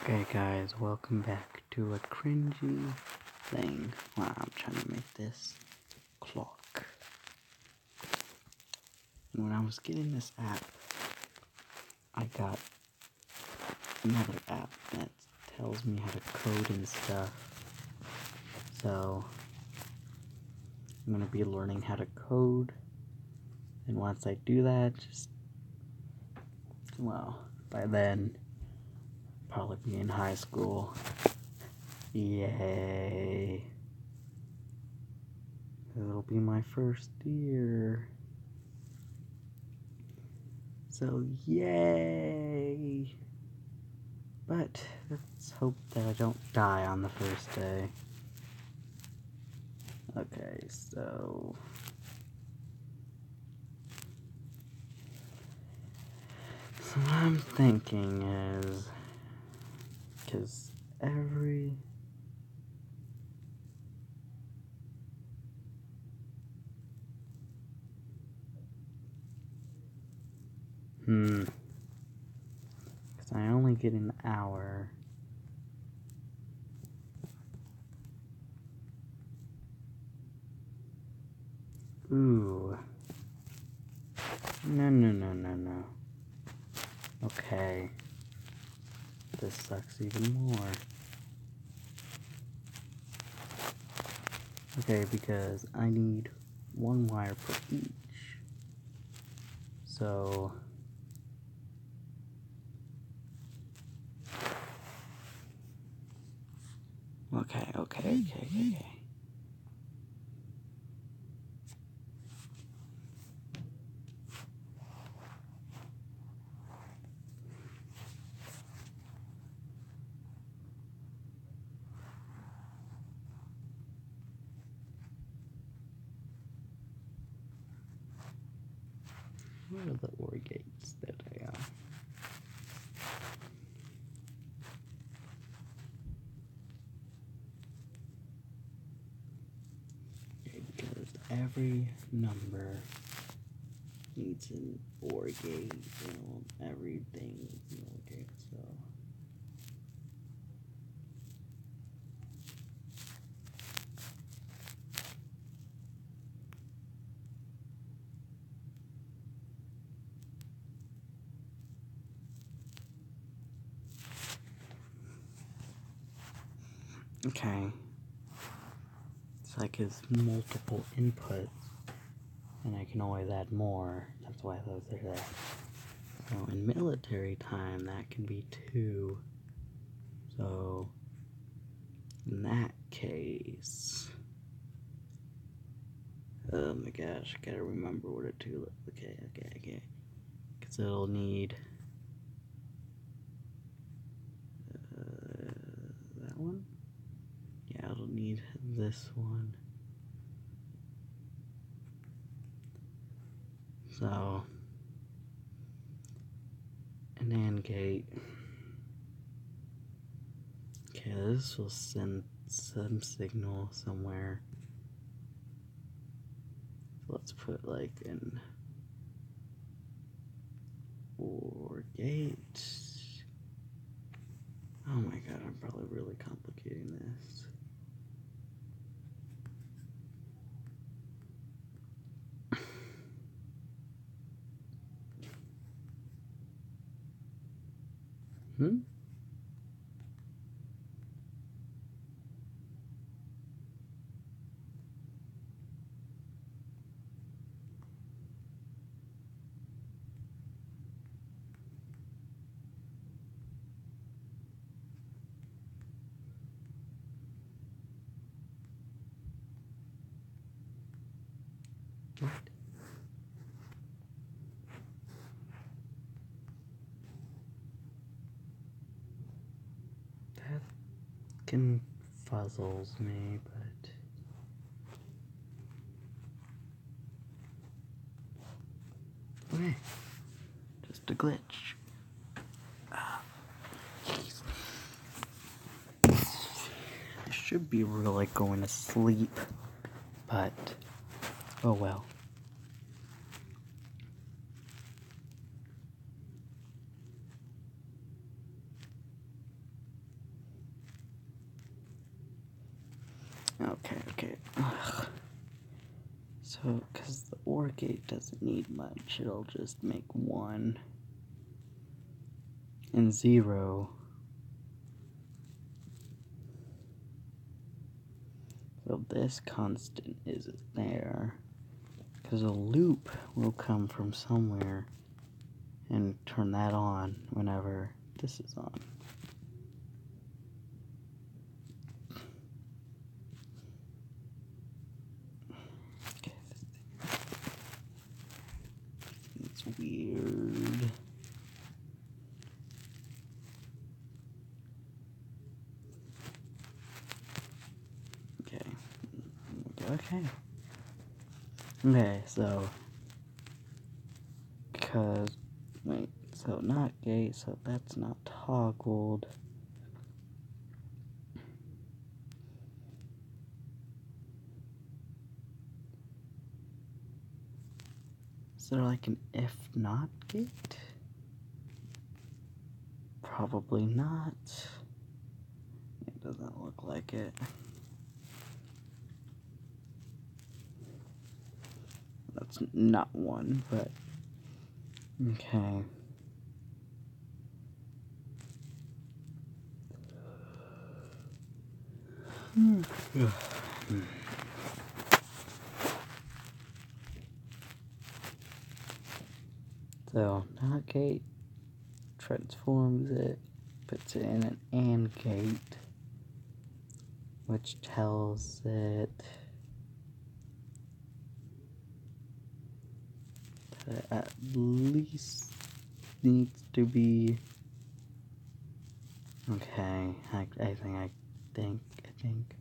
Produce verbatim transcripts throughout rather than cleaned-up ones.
Okay guys, welcome back to a cringy thing. Wow, I'm trying to make this clock. And when I was getting this app, I got another app that tells me how to code and stuff. So, I'm gonna be learning how to code. And once I do that, just, well, by then, probably be in high school. Yay. It'll be my first year. So, yay! But, let's hope that I don't die on the first day. Okay, so... So what I'm thinking is... Because every... Hmm... Because I only get an hour... Ooh... No, no, no, no, no. Okay. This sucks even more. Okay, because I need one wire per each. So... Okay, okay, okay, okay, okay. What are the OR gates that I have? Okay, because every number needs an OR gate, you know, everything needs an OR gate, so... Okay. It's like it's multiple inputs, and I can always add more. That's why those are there. So in military time, that can be two. So in that case, oh my gosh, I gotta remember what a two looks. Okay, okay, okay. Because it'll need uh, that one. Yeah, it'll need this one. So an AND gate. Okay, this will send some signal somewhere. So let's put like an OR gate. Oh my god, I'm probably really complicating this. Hmm? What? That confuzzles me, but... Okay. Just a glitch. Ah, jeez. I should be really going to sleep, but... Oh well. Okay, okay. Ugh. So, because the OR gate doesn't need much, it'll just make one and zero. So this constant isn't there, because a loop will come from somewhere and turn that on whenever this is on. Okay, it's weird. Okay. Okay. Okay, so because wait, so not gate, so that's not toggled. Is there like an if not gate? Probably not. It doesn't look like it. That's not one, but okay. Hmm. So, not gate transforms it, puts it in an AND gate, which tells it that it at least needs to be. Okay, I, I think, I think, I think.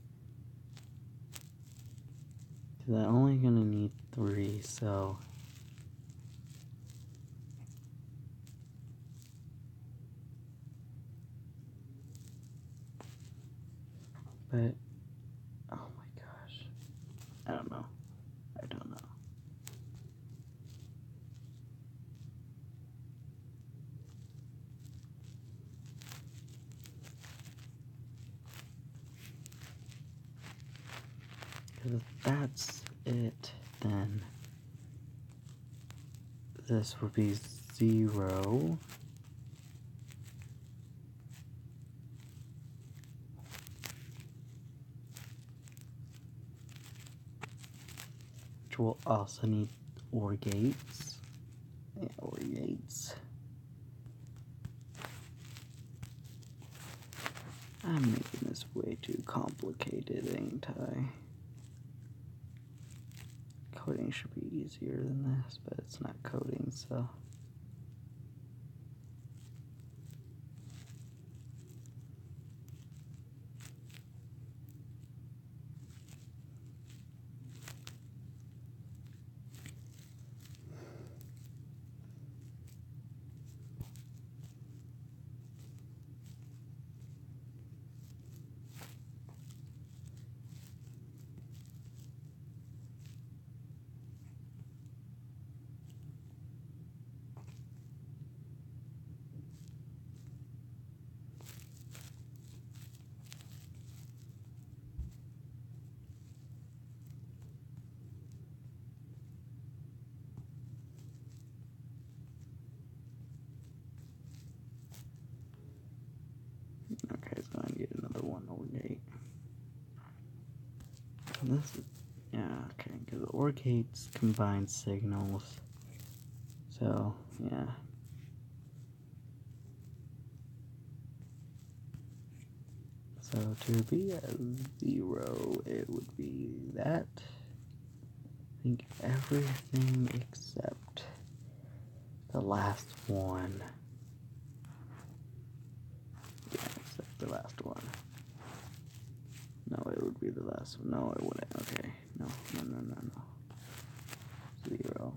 Because I'm only gonna need three, so. But, oh my gosh. I don't know. I don't know. Because if that's it, then this would be zero. Which will also need OR gates. Yeah, OR gates. I'm making this way too complicated, ain't I? Coding should be easier than this, but it's not coding, so. Okay, so I need another one OR gate. This is, yeah, okay, because OR gates combine signals. So, yeah. So to be a zero, it would be that. I think everything except the last one. Yeah, except the last one. No, it would be the last one. No, it wouldn't. Okay. No, no, no, no, no. Zero.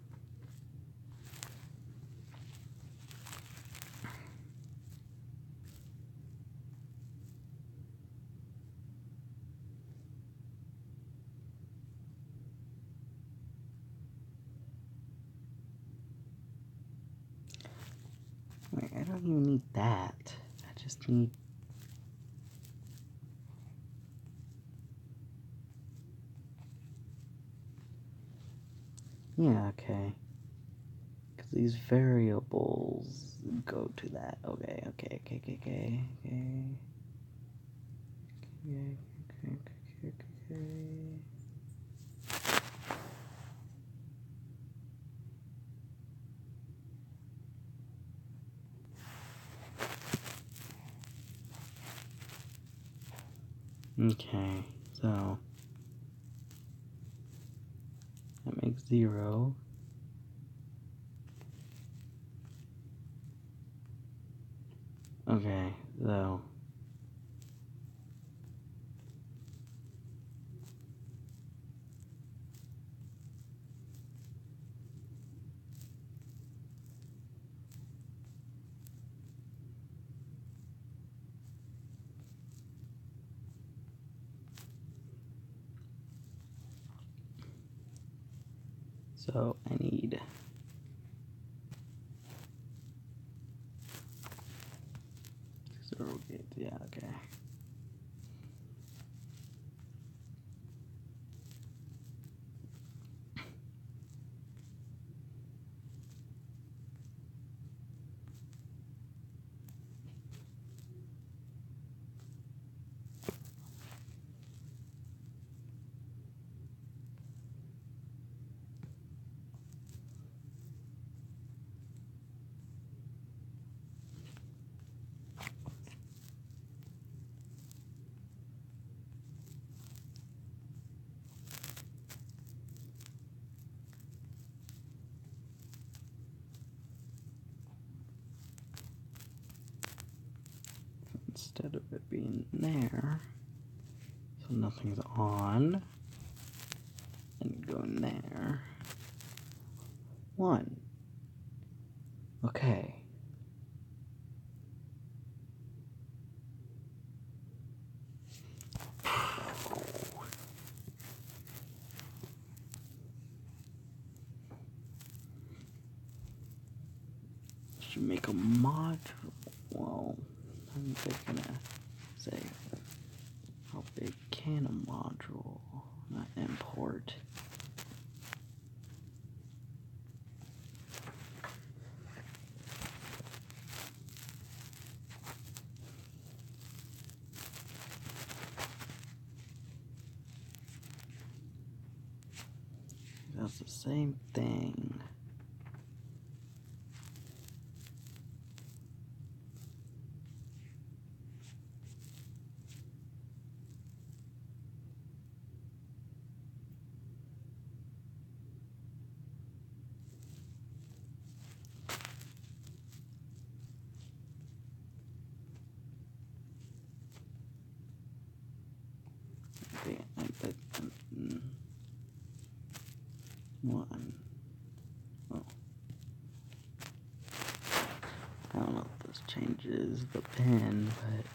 Wait, I don't even need that. I just need Yeah, okay. Because these variables go to that. Okay, okay, okay, okay, okay, okay. Okay, okay, okay, okay. Okay, so that makes zero. Okay, so so I need zero gates. Yeah, okay. Instead of it being there, so nothing's on, and going there. One. Okay. Should make a module. Well, I'm just gonna say, how big can a module not import? That's the same thing. Okay, I bet mm, one. Oh. I don't know if this changes the pin, but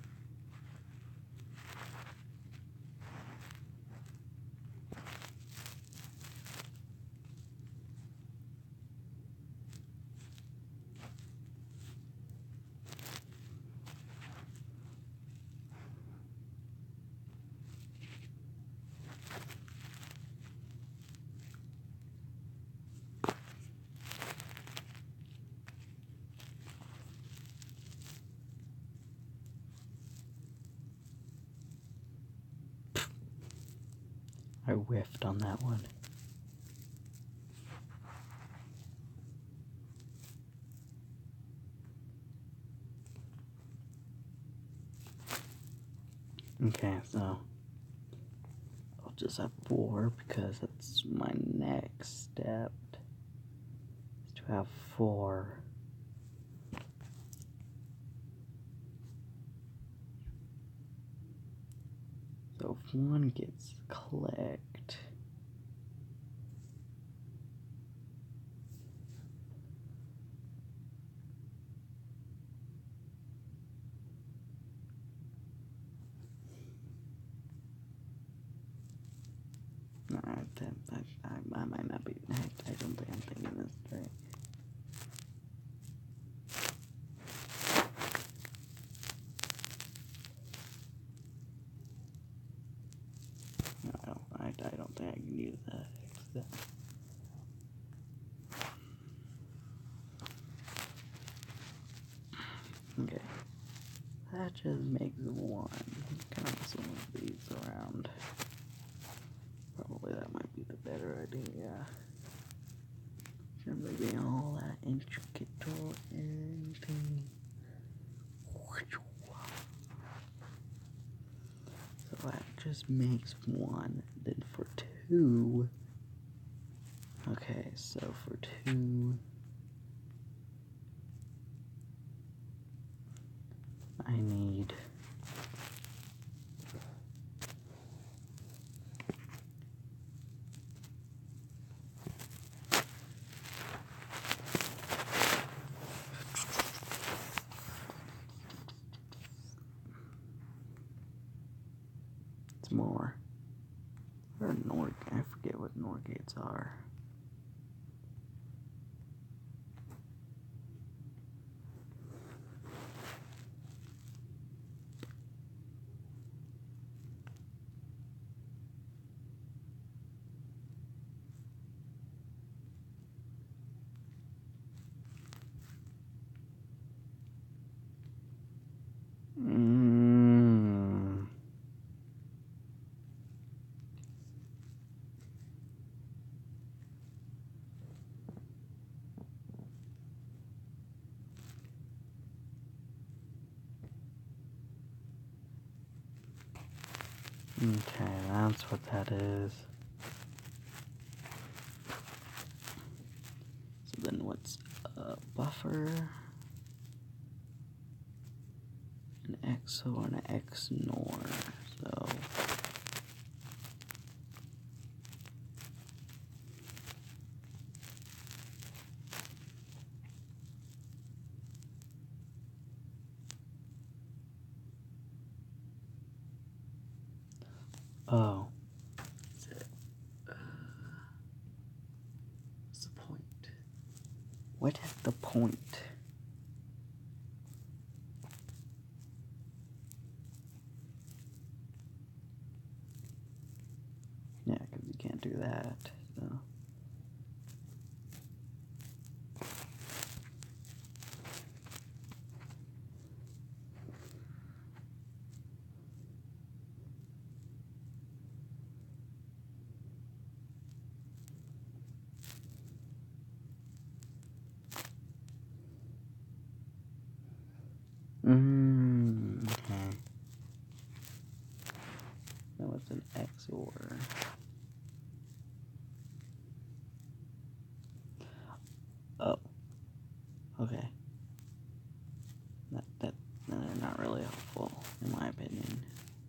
I whiffed on that one. Okay, so I'll just have four because that's my next step, is to have four. So if one gets clicked, no, I, I, I might not be, I, I don't think I'm thinking this straight. No, I don't, I, I don't think I can use that. that just makes one. Kind of some of these around. Probably that might be the better idea. Shouldn't really be all that intricate or anything. So that just makes one. Then for two. Okay, so for two. I need. It's more. Or Nor. I forget what N O R gates are. Mm. Okay, that's what that is. So then what's a buffer? An X O and an X N O R. So oh. What's it? Uh, what's the point? What is the point? Yeah, because you can't do that. So. Mm, okay. That was an X O R. Oh. Okay. That, that, uh, not really helpful, in my opinion.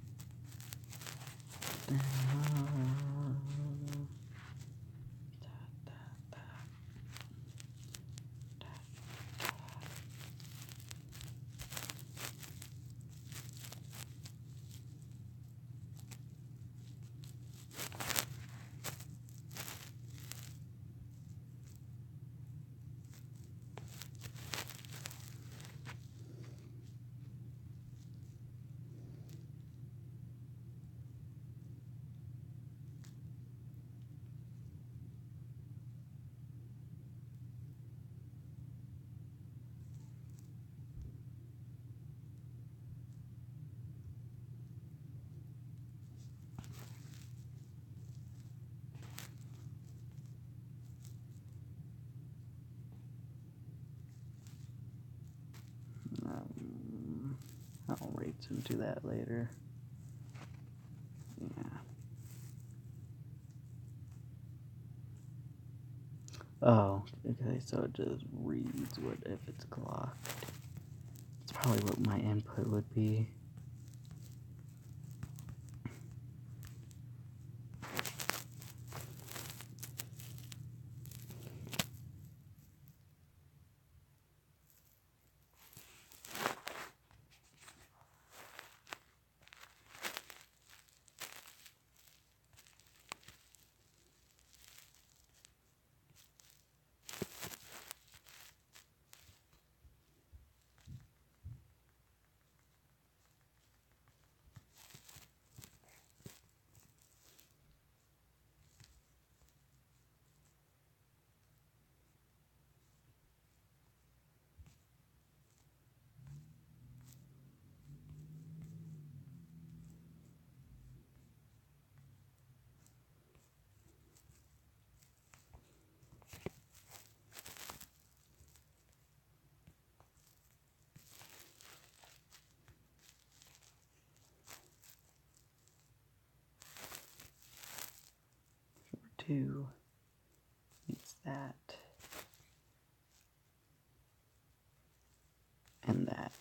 Um, I'll wait into that later. Yeah. Oh, okay, so it just reads what if it's clocked. It's probably what my input would be. two means that. And that.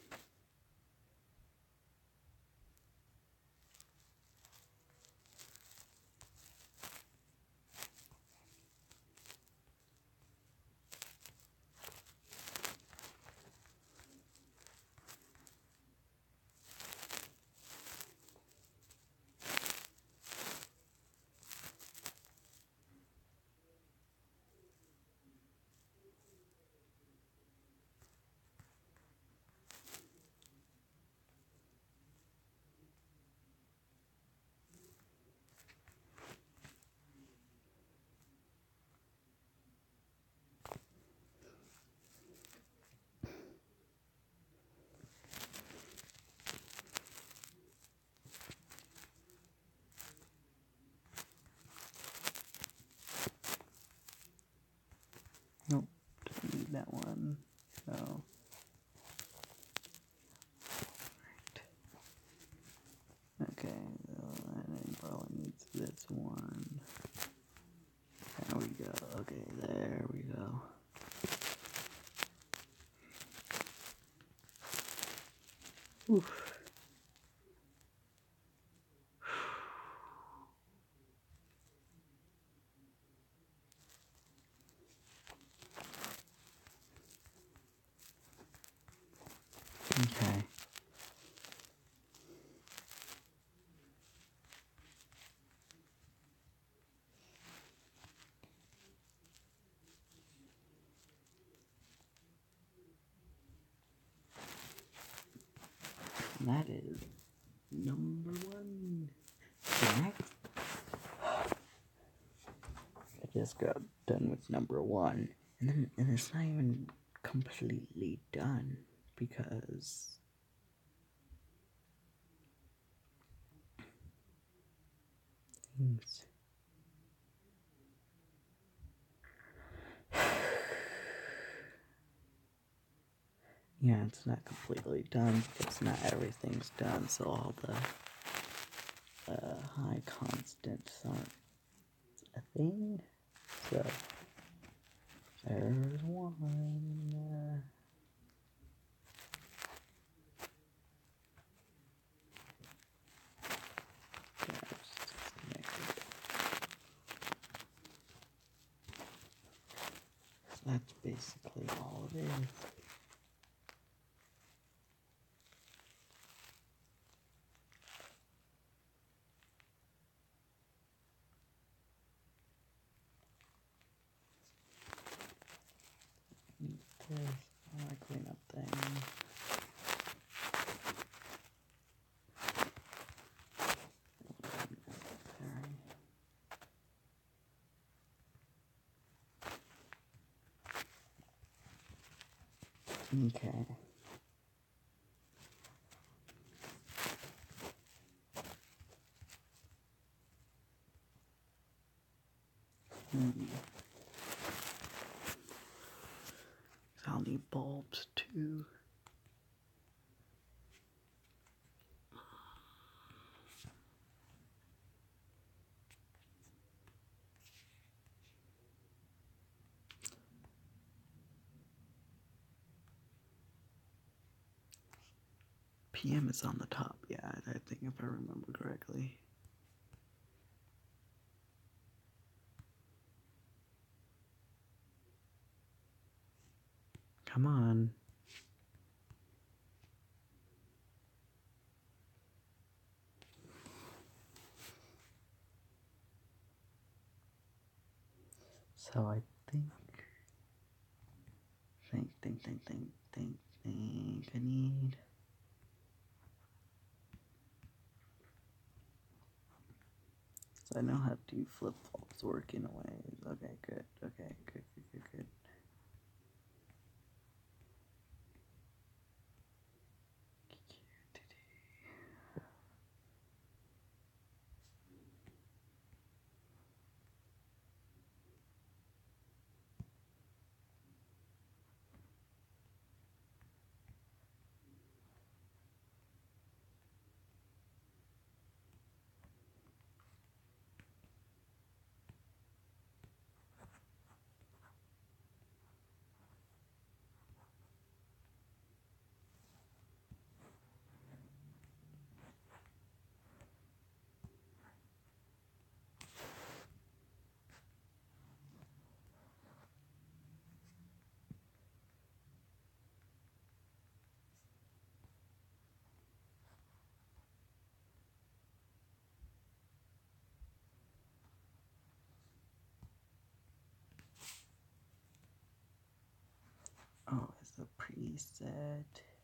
Nope, don't need that one. So, right. Okay, so and it probably needs this one. There we go. Okay, there we go. Oof. Okay. That is number one. Next, I just got done with number one, and then and it's not even completely done because things. Yeah, it's not completely done because not everything's done, so all the uh, high constants aren't a thing. So, there's one. Uh, yeah, it's disconnected. So that's basically all it is. There's my cleanup thing. Okay. Hmm. I'll need bulbs too. P M is on the top, yeah, I think if I remember correctly. Come on. So I think, think, think, think, think, think, think I need. So I know how to flip flops work in a way. Okay, good. Okay, good, good, good, good. the preset.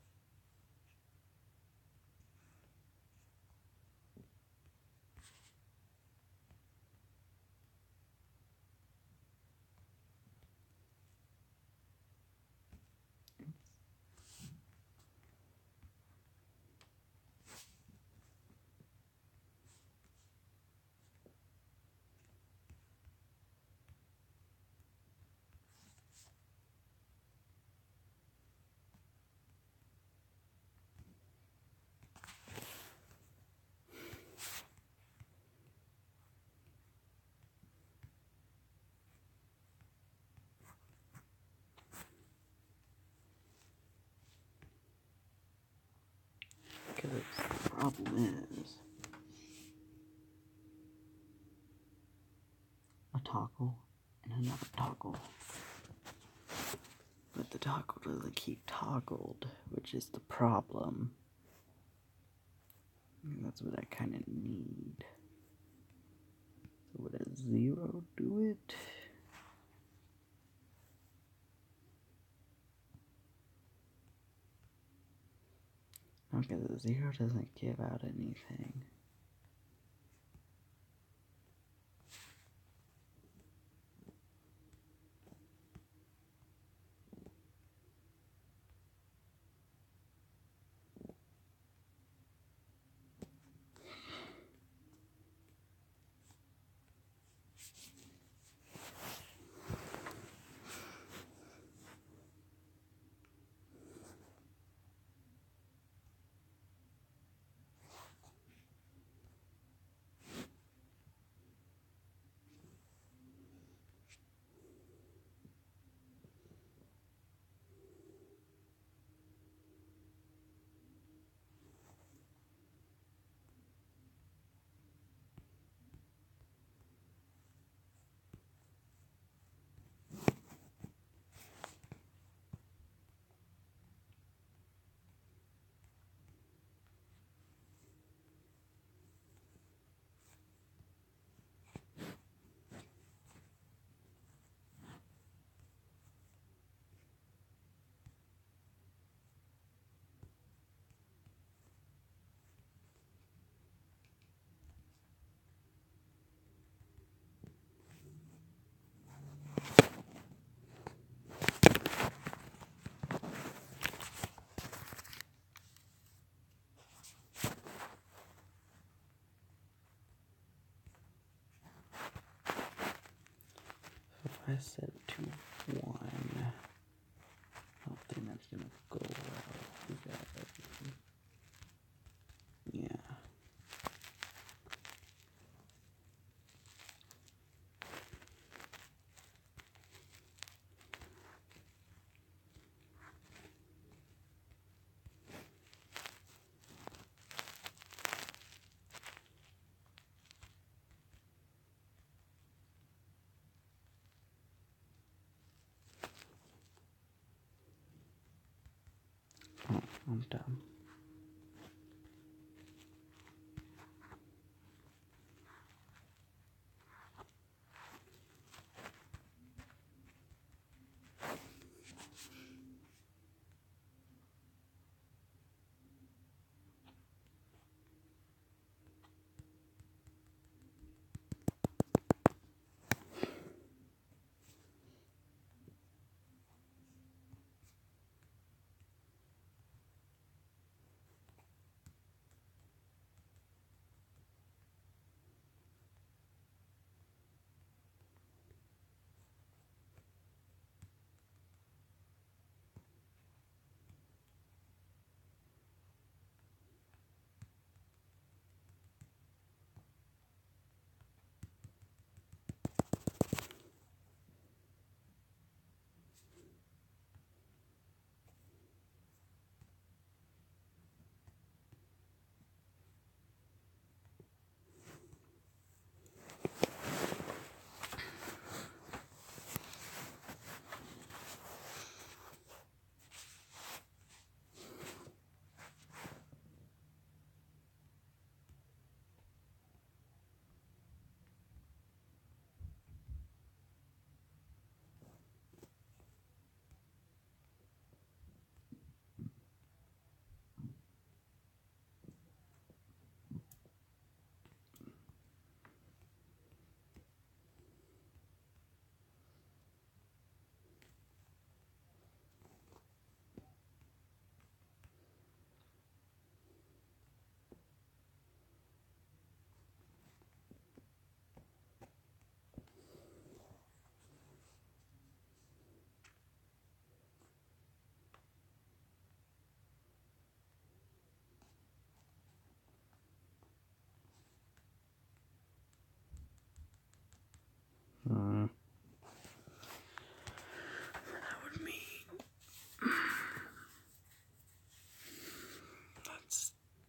Because the problem is a toggle and another toggle. But the toggle doesn't keep toggled, which is the problem. And that's what I kind of need. So would a zero do it? Okay, the zero doesn't give out anything. If I set to one, I don't think that's gonna go well. We got everything. Yeah. Oh, I'm dumb.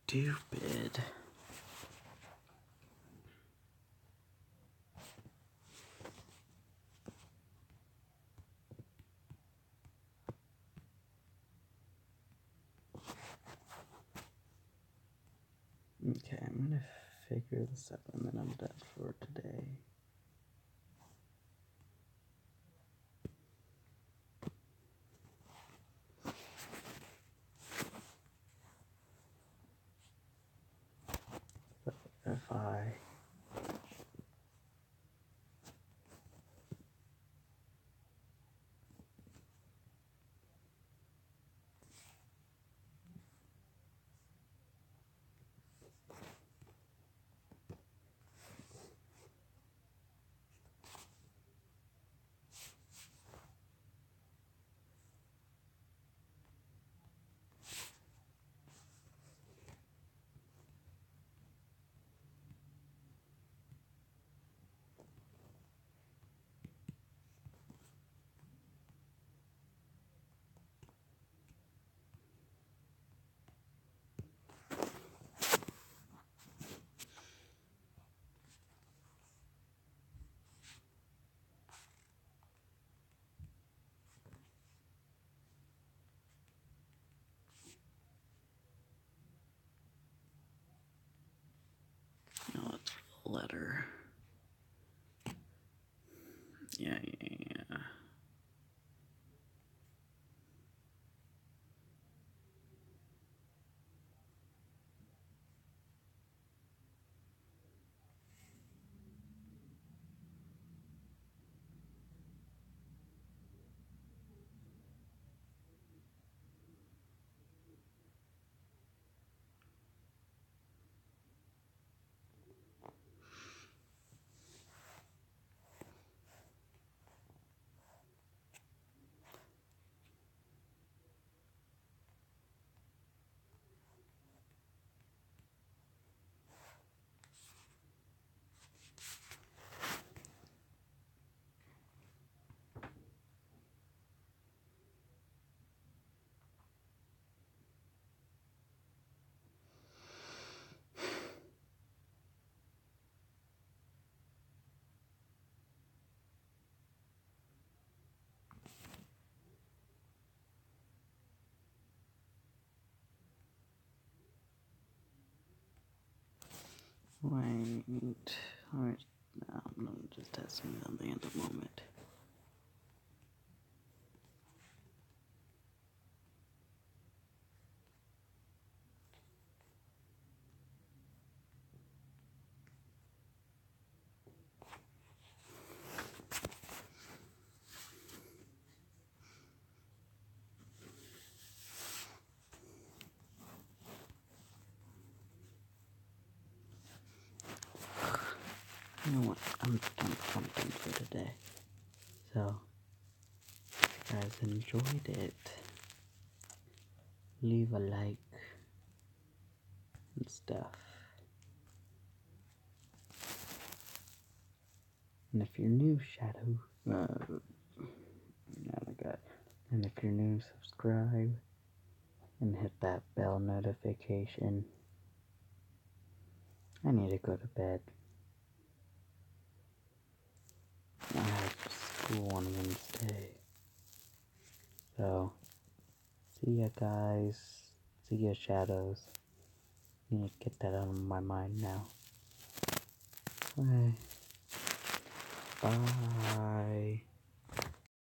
stupid. Okay, I'm gonna figure this out and then I'm done for today. But if I no, it's the letter. Yeah, yeah, yeah. Wait, alright, no, I'm just testing it on the end of the moment. You know what? I'm done, I'm done for today. So, if you guys enjoyed it, leave a like and stuff. And if you're new, Shadow, uh, yeah, I got. And if you're new, subscribe and hit that bell notification. I need to go to bed. I have school on Wednesday. So, see ya guys. See ya, Shadows. Need to get that out of my mind now. Bye. Bye.